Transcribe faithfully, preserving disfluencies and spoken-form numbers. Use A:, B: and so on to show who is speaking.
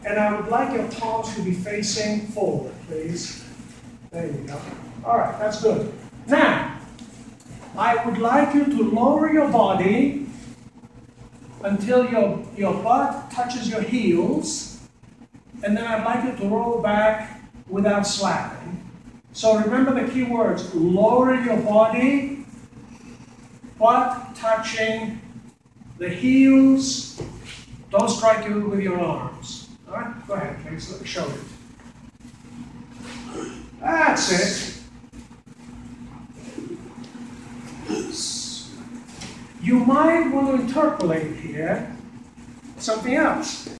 A: And I would like your palms to be facing forward, please. There you go. All right, that's good. Now, I would like you to lower your body until your, your butt touches your heels. And then I'd like you to roll back without slapping. So remember the key words. Lower your body, butt touching the heels. Don't strike you with your arms. All right, go ahead, please. Let me show it. That's it. You might want to interpolate here something else.